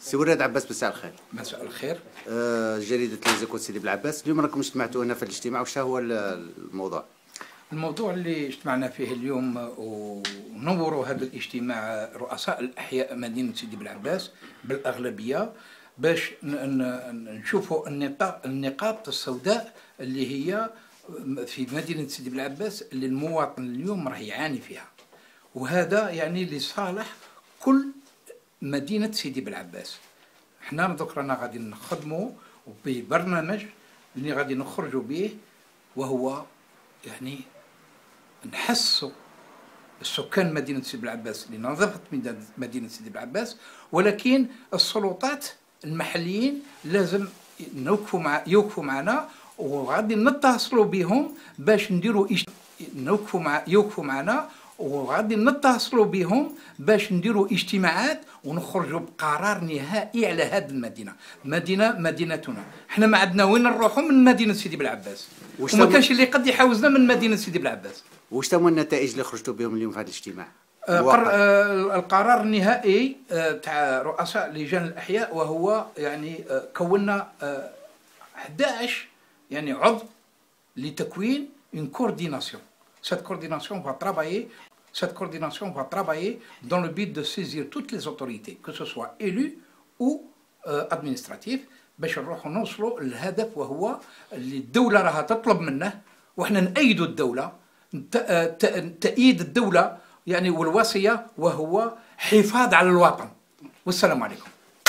سي ولاد عباس، مساء الخير. مساء الخير. جريدة ليزيكو سيدي بلعباس، اليوم راكم اجتمعتوا هنا في الاجتماع، وش هو الموضوع؟ الموضوع اللي اجتمعنا فيه اليوم ونوروا هذا الاجتماع رؤساء الأحياء مدينة سيدي بلعباس بالأغلبية باش نشوفوا النقاط السوداء اللي هي في مدينة سيدي بلعباس اللي المواطن اليوم راه يعاني فيها، وهذا يعني لصالح كل مدينة سيدي بلعباس. احنا دوك رانا غادي نخدموا ببرنامج اللي غادي نخرجوا به، وهو يعني نحسوا السكان مدينة سيدي بلعباس لنظافة مدينة سيدي بلعباس، ولكن السلطات المحليين لازم يوقفوا معنا، وغادي نتصلوا بهم باش نديروا يوقفوا معنا، وغادي نتصلوا بهم باش نديروا اجتماعات ونخرجوا بقرار نهائي على هذه المدينه. مدينتنا، احنا ما عندنا وين نروحوا من مدينه سيدي بلعباس، وما كانش اللي قد يحاوزنا من مدينه سيدي بلعباس. واش تم النتائج اللي خرجتوا بهم اليوم في هذا الاجتماع؟ القرار النهائي تاع رؤساء لجان الاحياء، وهو يعني كونا 11 يعني عضو لتكوين une coordination. Cette coordination va travailler dans le but de saisir toutes les autorités, que ce soit élues ou administratives، باش نروحوا نوصلوا للهدف، وهو اللي الدولة راها تطلب منه، وإحنا نأيدوا الدولة، تأييد الدولة يعني والوصية، وهو حفاظ على الوطن. والسلام عليكم.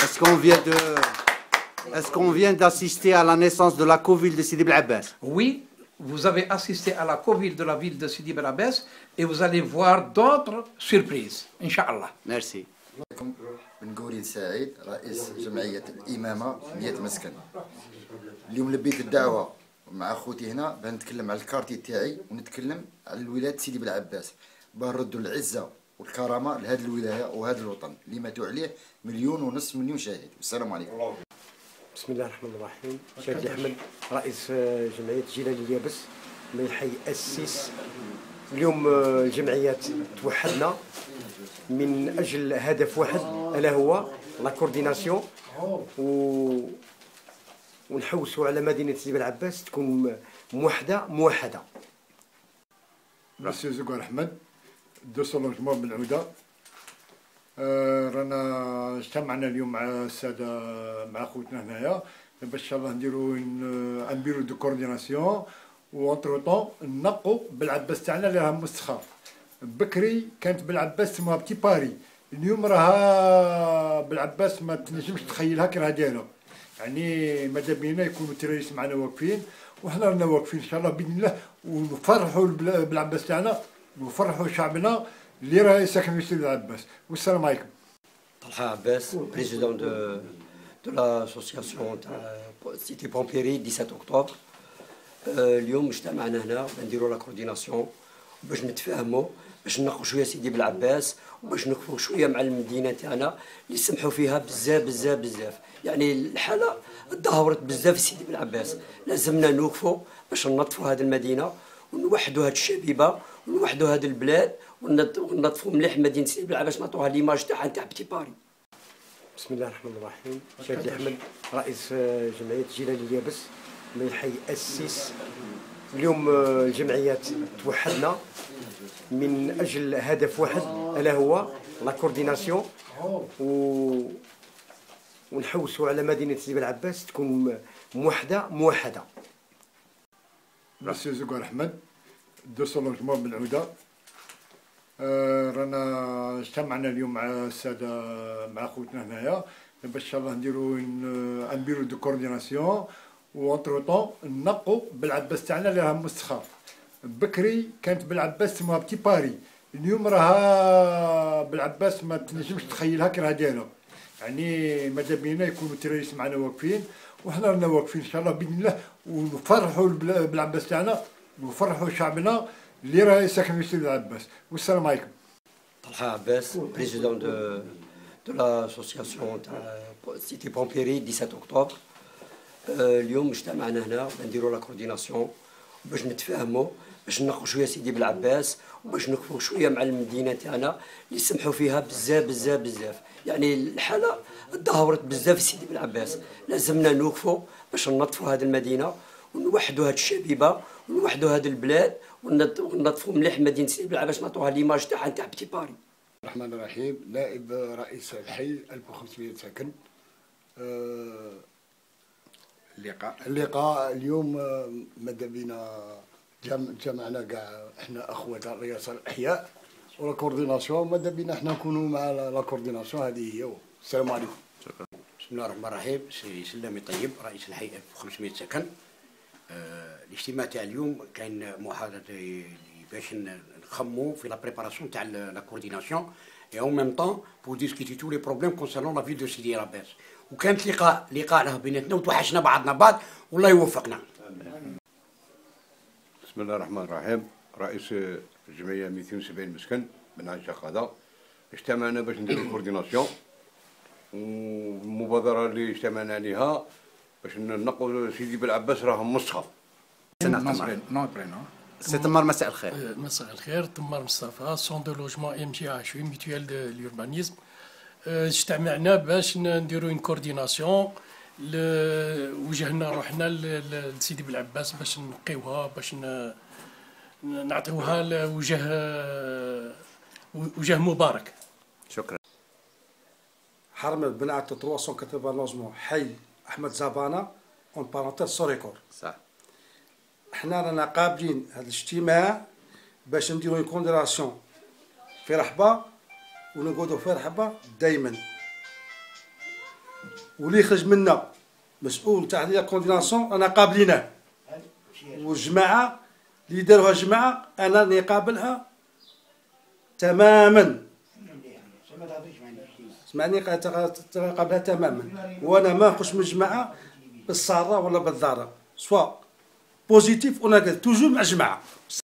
Est-ce qu'on vient d'assister à la naissance de la coville de Sidi Bel-Abbas? Oui. Vous avez assisté à la coville de la ville de Sidi Bel-Abbas et vous allez voir d'autres surprises, Inch'Allah. Merci. بن قوريد سعيد، رئيس جمعية الإمامة 100 مسكن. اليوم لبيت الدعوة مع خوتي هنا باه نتكلم على الكارتي تاعي، ونتكلم على الولاية سيدي بلعباس، باه نردوا العزة والكرامة لهذه الولاية وهذا الوطن اللي ماتوا عليه 1.5 مليون شاهد. والسلام عليكم. بسم الله الرحمن الرحيم. شادي أحمد، رئيس جمعية جيلان اليابس من الحي السيس. اليوم الجمعيات توحدنا من أجل هدف واحد، ألا هو لا كورديناسيون، ونحوسوا على مدينة سيدي بلعباس تكون موحدة. مسيو زكوار أحمد، 200 لوجمون بالعودة. رانا اجتمعنا اليوم مع الساده، مع خوتنا هنايا، باش ان شاء الله نديروا ان بيرو دو كورديناسيون، وانترو طون نقوا بالعباس تاعنا اللي راها مستخاف. بكري كانت بالعباس تسموها بتي باري، اليوم راها بالعباس ما تنجمش تخيلها كي راها دايره. يعني ماذا بينا يكونوا التراريست معنا واقفين، وحنا رانا واقفين ان شاء الله باذن الله، ونفرحوا بالعباس تاعنا ونفرحوا شعبنا اللي راه ساكن في سيدي عباس. والسلام عليكم. طلحة عباس، بريزيدون دو لاسوسياسيون تاع سيتي بومبيري 17 اكتوبر. اليوم اجتمعنا هنا نديروا لا كورديناسيون باش نتفاهموا، باش ننقوا شويه سيدي بلعباس، وباش نوقفوا شويه مع المدينه تاعنا اللي سمحوا فيها بزاف. يعني الحاله تدهورت بزاف في سيدي بلعباس، لازمنا نوقفوا باش ننظفوا هذه المدينه، ونوحدوا هذه الشبيبه، ونوحدوا هذه البلاد، وننظفوا مليح مدينه سيدي بلعباس، نعطوها ليماج تاعها تاع بتي باري. بسم الله الرحمن الرحيم. شادي أحمد، رئيس جمعية جيلان اليابس من الحي السيس. اليوم الجمعيات توحدنا من أجل هدف واحد، ألا هو لا كورديناسيون، ونحوسوا على مدينة سيدي بلعباس تكون موحدة. مسيو زكوار أحمد، 200 لوجمون بالعودة. رانا اجتمعنا اليوم مع الساده، مع خوتنا هنايا، باش ان شاء الله نديروا ان بيرو دو كورديناسيون، وانترو طون نقوا بالعباس تاعنا اللي راها مستخاف. بكري كانت بالعباس تسموها بتي باري، اليوم راها بالعباس ما تنجمش تخيلها كي راها دايره. يعني ماذا بينا يكونوا التراريست معنا واقفين، وحنا رانا واقفين ان شاء الله باذن الله، ونفرحوا بالعباس تاعنا ونفرحوا شعبنا اللي راه ساكن في سيدي عباس. والسلام عليكم. طلحة عباس، بريزيدون دو لاسوسياسيون تاع سيتي بومبيري 17 اكتوبر. اليوم اجتمعنا هنا نديروا لا كورديناسيون باش نتفاهموا، باش ننقوا شويه سيدي بلعباس وباش نكفوا شويه مع المدينه تاعنا اللي سمحوا فيها بزاف بزاف بزاف. يعني الحاله تدهورت بزاف في سيدي بلعباس، لازمنا نوقفوا باش ننظفوا هذه المدينه ونوحدوا هذه الشبيبه ونوحدوا هذه البلاد وننظفوا مليح مدينه سيدي بلعباس، نعطوها ليماج تاعها نتاع بتي باري. الرحمن الرحيم. نائب رئيس الحي 1500 ساكن. اللقاء اليوم ماذا بينا جمعنا كاع احنا اخوات الرئاسه الاحياء ولا كورديناسيون، ماذا بينا احنا نكونوا مع لا كورديناسيون هذه هي. السلام عليكم. بسم الله الرحمن الرحيم. سي سلامي طيب رئيس الحي 1500 سكن. الاجتماع تاع اليوم كاين محاضره باش نخمو في لا بريباراسيون تاع لا كورديناسيون et en même temps pour discuter tous les problèmes concernant la ville de Sidi Abbas. وكانت لقاء له بيناتنا وتوحشنا بعضنا والله يوفقنا. بسم الله الرحمن الرحيم. رئيس الجمعيه 270 مسكن من عين شقاده. اجتمعنا باش نديرو كورديناسيون، والمبادره اللي اجتمعنا عليها باش ننقوا سيدي بلعباس راهم مصحف. سي تمار مساء الخير. مساء الخير. تمار مصطفى، سون دو لوجمون ام جي اتش ميتويال دو لوربانيزم. اجتمعنا باش نديرو اون كورديناسيون، وجهنا روحنا لسيدي بلعباس باش نقيوها، باش نعطيوها وجه مبارك. شكرا. حرم بناء 380 لوجمون حي احمد زبانه اون بارونتيز سوريكور. صح. احنا رانا قابلين هذا الاجتماع باش نديرو كونديراسيون في رحبه ونقعدوا في رحبه دائما، واللي يخرج منا مسؤول تاع هذه الكونديناسيون انا قابلينه، والجماعه اللي داروها الجماعه انا اللي قابلها تماما. سمعني قابلها تماما، وانا ما نخش من الجماعه بالساره ولا بالضاره، سواء بوزيتيف ولا توجور مع الجماعه.